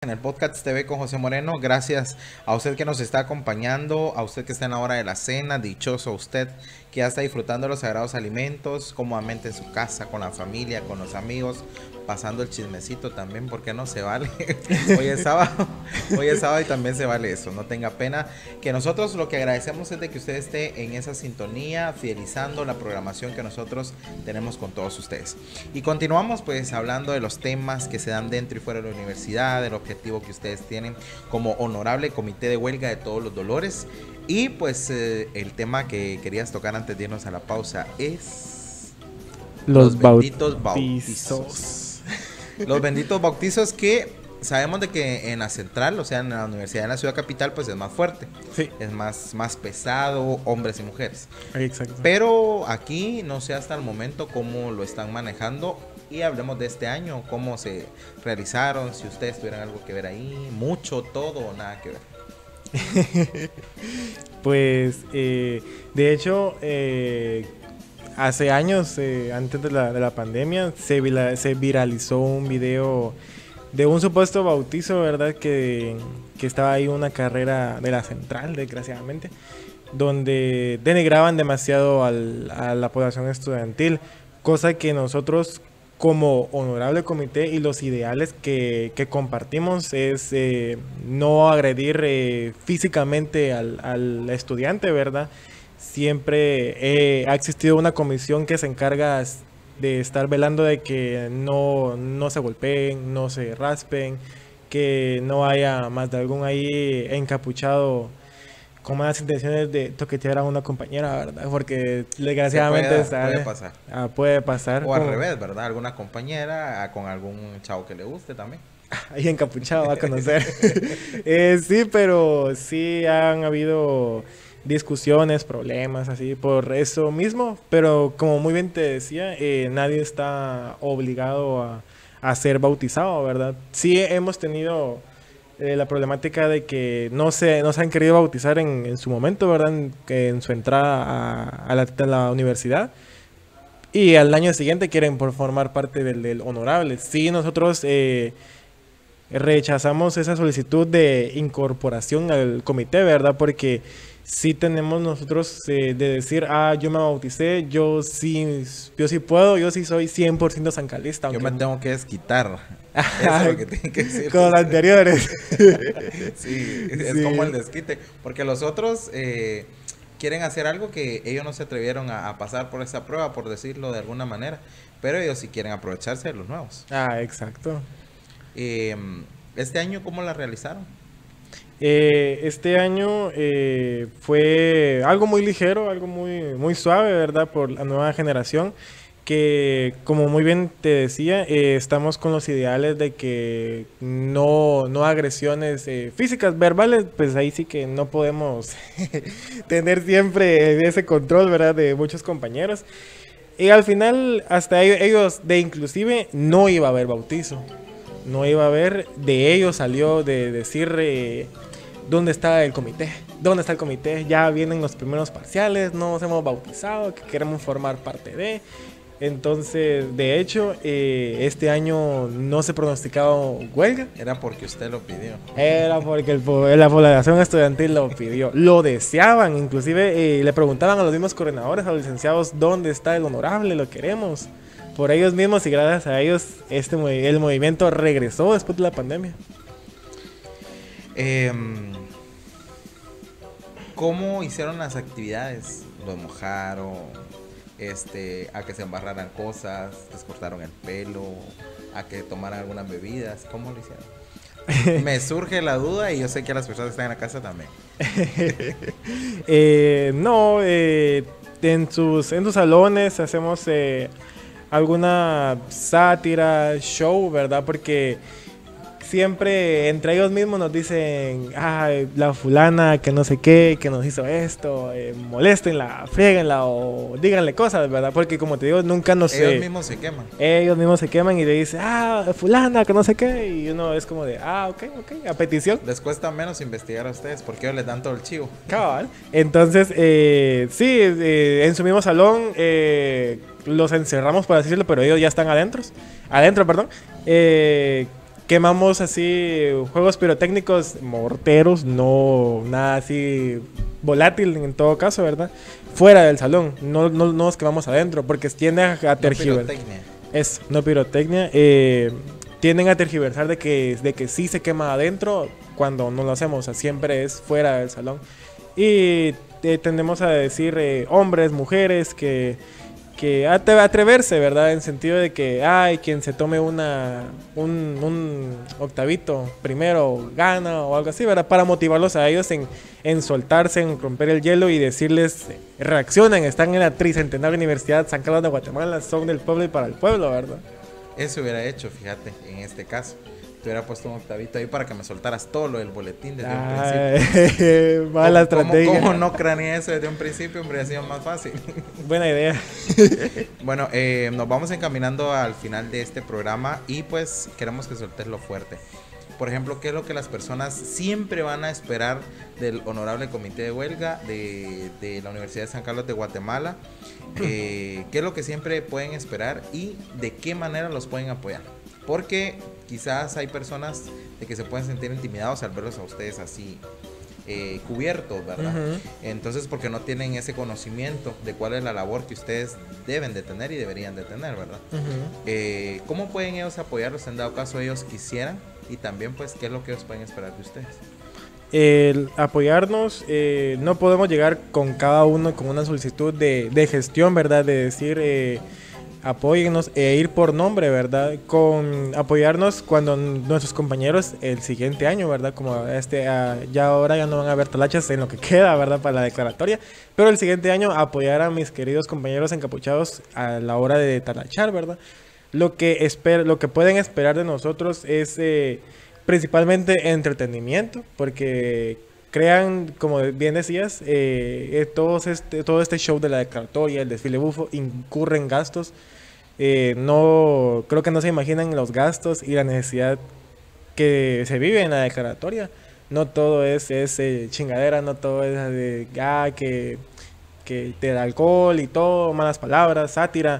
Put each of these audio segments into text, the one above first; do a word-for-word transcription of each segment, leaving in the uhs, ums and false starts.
en el podcast T V con José Moreno. Gracias a usted que nos está acompañando, a usted que está en la hora de la cena, dichoso usted que ya está disfrutando de los sagrados alimentos, cómodamente en su casa, con la familia, con los amigos, pasando el chismecito también, porque no se vale. Hoy es sábado, hoy es sábado y también se vale eso, no tenga pena. Que nosotros lo que agradecemos es de que usted esté en esa sintonía, fidelizando la programación que nosotros tenemos con todos ustedes. Y continuamos pues hablando de los temas que se dan dentro y fuera de la universidad, del objetivo que ustedes tienen como honorable comité de huelga de todos los dolores. Y pues eh, el tema que querías tocar antes de irnos a la pausa es los, los benditos bautizos. bautizos. Los benditos bautizos que sabemos de que en la central, o sea en la universidad de la ciudad capital, pues es más fuerte, sí. Es más, más pesado, hombres y mujeres. Exacto. Pero aquí no sé hasta el momento cómo lo están manejando. Y hablemos de este año, cómo se realizaron, si ustedes tuvieran algo que ver ahí, mucho, todo o nada que ver. Pues eh, de hecho eh, hace años, eh, antes de la, de la pandemia, se, vira, se viralizó un video de un supuesto bautizo, ¿verdad? Que, que estaba ahí una carrera de la central, desgraciadamente, donde denigraban demasiado al, a la población estudiantil, cosa que nosotros como honorable comité y los ideales que, que compartimos es eh, no agredir eh, físicamente al, al estudiante, ¿verdad? Siempre eh, ha existido una comisión que se encarga de estar velando de que no, no se golpeen, no se raspen, que no haya más de algún ahí encapuchado con malas intenciones de toquetear a una compañera, ¿verdad? Porque desgraciadamente puede, está, puede pasar. Ah, puede pasar. O al como, revés, ¿verdad? Alguna compañera ah, con algún chavo que le guste también. Ahí encapuchado va a conocer. eh, sí, pero sí han habido discusiones, problemas, así, por eso mismo. Pero como muy bien te decía, eh, nadie está obligado a, a ser bautizado, ¿verdad? Sí hemos tenido... Eh, la problemática de que no se, no se han querido bautizar en, en su momento, ¿verdad? En, en su entrada a, a, la, a la universidad. Y al año siguiente quieren por formar parte del, del honorable. Sí, nosotros eh, rechazamos esa solicitud de incorporación al comité, ¿verdad? Porque sí tenemos nosotros eh, de decir, ah, yo me bauticé, yo sí, yo sí puedo, yo sí soy cien por ciento sancalista. Yo me tengo que desquitar. Eso es lo que tiene que decir. Con los anteriores. Sí, es sí. como el desquite. Porque los otros eh, quieren hacer algo que ellos no se atrevieron a, a pasar por esa prueba, por decirlo de alguna manera. Pero ellos sí quieren aprovecharse de los nuevos. Ah, exacto. Eh, ¿Este año cómo la realizaron? Eh, este año eh, fue algo muy ligero, algo muy, muy suave, ¿verdad? Por la nueva generación, que como muy bien te decía, eh, estamos con los ideales de que no, no agresiones eh, físicas, verbales, pues ahí sí que no podemos tener siempre ese control, ¿verdad? De muchos compañeros. Y al final, hasta ellos, ellos de inclusive, no iba a haber bautizo. No iba a haber, de ellos salió de decir... Eh, ¿dónde está el comité? ¿Dónde está el comité? Ya vienen los primeros parciales, no nos hemos bautizado, que queremos formar parte de... Entonces, de hecho, eh, este año no se pronosticaba huelga. Era porque usted lo pidió. Era porque el, la población estudiantil lo pidió. Lo deseaban, inclusive eh, le preguntaban a los mismos coordinadores, a los licenciados, ¿dónde está el honorable? Lo queremos. Por ellos mismos y gracias a ellos, este el movimiento regresó después de la pandemia. Eh, ¿Cómo hicieron las actividades? ¿Los mojaron? Este, a que se embarraran cosas, les cortaron el pelo, a que tomaran algunas bebidas, ¿cómo lo hicieron? Me surge la duda y yo sé que las personas que están en la casa también. eh, no, eh, en sus en sus salones hacemos eh, alguna sátira, show, ¿verdad? Porque siempre entre ellos mismos nos dicen, ah, la fulana que no sé qué, que nos hizo esto, eh, moléstenla, fríguenla o díganle cosas, ¿verdad? Porque como te digo, nunca nos... Ellos eh, mismos se queman. Ellos mismos se queman y le dicen, ah, fulana que no sé qué, y uno es como de, ah, ok, ok, a petición. Les cuesta menos investigar a ustedes porque ellos les dan todo el chivo. Cabal. Entonces, eh, sí, eh, en su mismo salón eh, los encerramos, por así decirlo, pero ellos ya están adentro, adentro, perdón. Eh... quemamos así juegos pirotécnicos, morteros, no nada así volátil en todo caso, ¿verdad? Fuera del salón, no, no, no nos quemamos adentro, porque tiende a, a tergiversar. No pirotecnia. Es, no pirotecnia. Eh, tienden a tergiversar de que, de que sí se quema adentro cuando no lo hacemos, o sea, siempre es fuera del salón. Y eh, tendemos a decir eh, hombres, mujeres, que, que atreverse, ¿verdad? En sentido de que, ay, quien se tome una, un, un octavito primero gana o algo así, ¿verdad? Para motivarlos a ellos en, en soltarse, en romper el hielo y decirles, reaccionen, están en la tricentenaria Universidad San Carlos de Guatemala, son del pueblo y para el pueblo, ¿verdad? Eso hubiera hecho, fíjate, en este caso. Te hubiera puesto un octavito ahí para que me soltaras todo lo del boletín desde Ay, un principio. Mala ¿Cómo, estrategia. ¿Cómo no craneé eso desde un principio? Hombre, ha sido más fácil. Buena idea. Bueno, eh, nos vamos encaminando al final de este programa y pues queremos que sueltes lo fuerte. Por ejemplo, ¿qué es lo que las personas siempre van a esperar del Honorable Comité de Huelga de, de la Universidad de San Carlos de Guatemala? Eh, ¿Qué es lo que siempre pueden esperar y de qué manera los pueden apoyar? Porque quizás hay personas de que se pueden sentir intimidados al verlos a ustedes así eh, cubiertos, ¿verdad? Uh-huh. Entonces, porque no tienen ese conocimiento de cuál es la labor que ustedes deben de tener y deberían de tener, ¿verdad? Uh-huh. Eh, ¿Cómo pueden ellos apoyarlos en dado caso ellos quisieran? Y también, pues, ¿qué es lo que ellos pueden esperar de ustedes? El apoyarnos, eh, no podemos llegar con cada uno con una solicitud de, de gestión, ¿verdad? De decir, eh, apóyennos e ir por nombre, ¿verdad? Con apoyarnos cuando nuestros compañeros el siguiente año, ¿verdad? Como este, uh, ya ahora ya no van a haber talachas en lo que queda, ¿verdad? Para la declaratoria, pero el siguiente año apoyar a mis queridos compañeros encapuchados a la hora de talachar, ¿verdad? Lo que, esper lo que pueden esperar de nosotros es eh, principalmente entretenimiento, porque crean, como bien decías, eh, eh, todos este, todo este show de la declaratoria, el desfile bufo, incurre en gastos. Eh, no, creo que no se imaginan los gastos y la necesidad que se vive en la declaratoria. No todo es, es eh, chingadera, no todo es de ah, que, que te da alcohol y todo, malas palabras, sátira.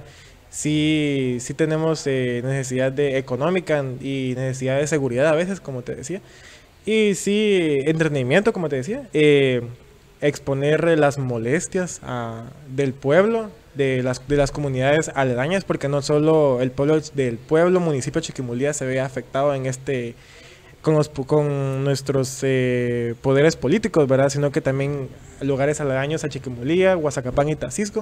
Sí, sí tenemos eh, necesidad de económica y necesidad de seguridad a veces, como te decía. Y sí, entretenimiento, como te decía. Eh, exponer las molestias a, del pueblo, de las, de las comunidades aledañas, porque no solo el pueblo del pueblo, municipio de Chiquimulía se ve afectado en este, con, los, con nuestros eh, poderes políticos, ¿verdad? Sino que también lugares aledaños a Chiquimulía, Guazacapán y Tacisco.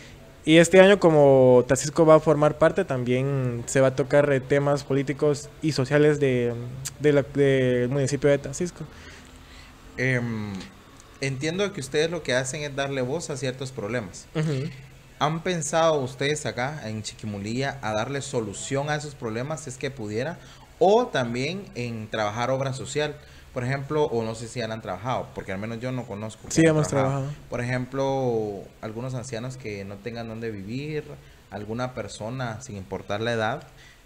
Y este año, como Tacisco va a formar parte, también se va a tocar eh, temas políticos y sociales de, de la, del municipio de Tacisco. Eh, entiendo que ustedes lo que hacen es darle voz a ciertos problemas. Uh-huh. ¿Han pensado ustedes acá en Chiquimulía a darle solución a esos problemas si es que pudiera? O también en trabajar obra social. Por ejemplo, o no sé si ya han trabajado, porque al menos yo no conozco. Sí, hemos trabajado. trabajado. Por ejemplo, algunos ancianos que no tengan dónde vivir, alguna persona, sin importar la edad,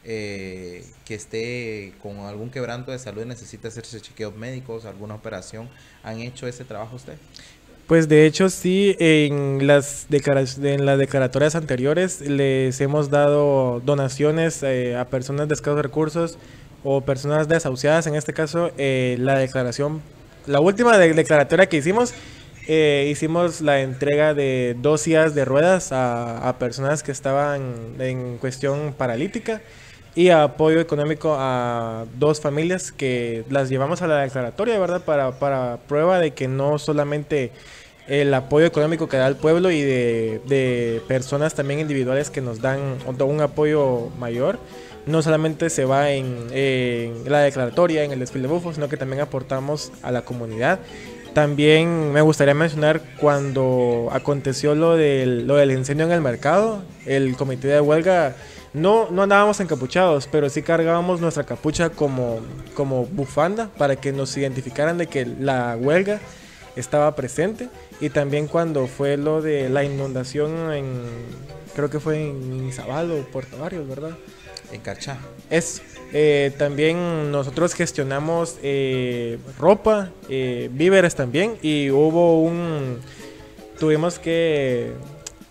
eh, que esté con algún quebranto de salud y necesita hacerse chequeos médicos, alguna operación. ¿Han hecho ese trabajo ustedes? Pues de hecho sí, en las, en las declaratorias anteriores les hemos dado donaciones eh, a personas de escasos recursos o personas desahuciadas. En este caso, eh, la declaración, la última de declaratoria que hicimos, eh, hicimos la entrega de dos sillas de ruedas a, a personas que estaban en cuestión paralítica y apoyo económico a dos familias que las llevamos a la declaratoria, ¿verdad? Para, para prueba de que no solamente el apoyo económico que da el pueblo y de, de personas también individuales que nos dan un apoyo mayor, no solamente se va en, en la declaratoria, en el desfile de bufo, sino que también aportamos a la comunidad. También me gustaría mencionar cuando aconteció lo del, lo del incendio en el mercado, el comité de huelga, no, no andábamos encapuchados, pero sí cargábamos nuestra capucha como, como bufanda para que nos identificaran de que la huelga estaba presente. Y también cuando fue lo de la inundación en, creo que fue en Izabal o Puerto Barrios, ¿verdad? En Carchá. Es, eh, también nosotros gestionamos eh, ropa, eh, víveres también, y hubo un, tuvimos que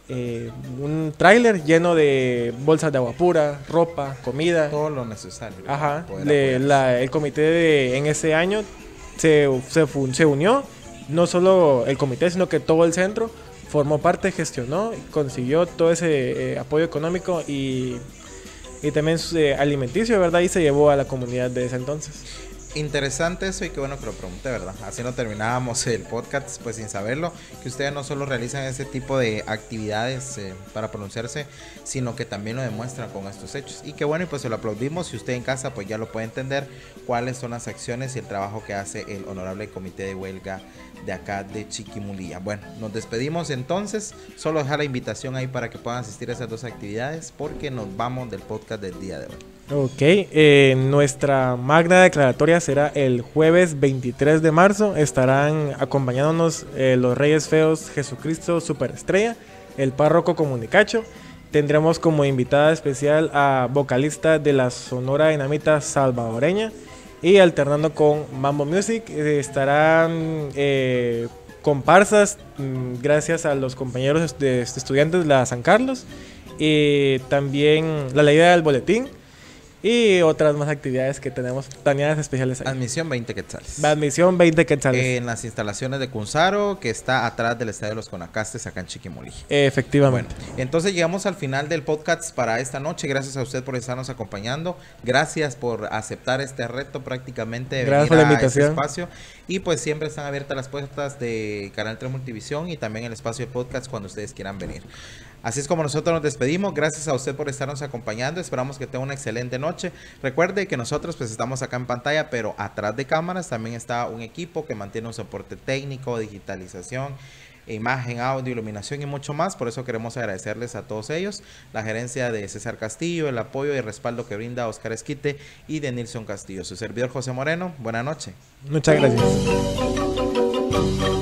eh, un tráiler lleno de bolsas de agua pura, ropa, comida. Todo lo necesario. Ajá. Le, la, el comité de, en ese año se, se, se unió, no solo el comité, sino que todo el centro formó parte, gestionó, consiguió todo ese eh, apoyo económico y, y también eh, alimenticio, ¿verdad? Y se llevó a la comunidad de ese entonces. Interesante eso y qué bueno que lo pregunté, ¿verdad? Así no terminábamos el podcast pues sin saberlo, que ustedes no solo realizan ese tipo de actividades eh, para pronunciarse, sino que también lo demuestran con estos hechos. Y qué bueno, y pues se lo aplaudimos. Y usted en casa pues ya lo puede entender cuáles son las acciones y el trabajo que hace el honorable comité de huelga de acá de Chiquimulía. Bueno, nos despedimos entonces, solo dejar la invitación ahí para que puedan asistir a esas dos actividades porque nos vamos del podcast del día de hoy. Ok, eh, nuestra magna declaratoria será el jueves veintitrés de marzo. Estarán acompañándonos eh, los Reyes Feos Jesucristo Superestrella, el párroco Comunicacho. Tendremos como invitada especial a vocalista de la Sonora Dinamita salvadoreña. Y alternando con Mambo Music eh, estarán eh, comparsas mmm, gracias a los compañeros de, de estudiantes de la San Carlos. Y también la leída del boletín. Y otras más actividades que tenemos planeadas especiales ahí. Admisión veinte quetzales. Admisión veinte quetzales. En las instalaciones de Cunzaro, que está atrás del Estadio de los Conacastes, acá en Chiquimulí. Efectivamente. Bueno, entonces llegamos al final del podcast para esta noche. Gracias a usted por estarnos acompañando. Gracias por aceptar este reto prácticamente de Gracias venir por la a este invitación. espacio. Y pues siempre están abiertas las puertas de Canal tres Multivisión y también el espacio de podcast cuando ustedes quieran venir. Así es como nosotros nos despedimos. Gracias a usted por estarnos acompañando. Esperamos que tenga una excelente noche. Recuerde que nosotros pues estamos acá en pantalla, pero atrás de cámaras también está un equipo que mantiene un soporte técnico, digitalización, imagen, audio, iluminación y mucho más. Por eso queremos agradecerles a todos ellos, la gerencia de César Castillo, el apoyo y el respaldo que brinda Oscar Esquite y de Nilson Castillo. Su servidor José Moreno. Buenas noches. Muchas gracias.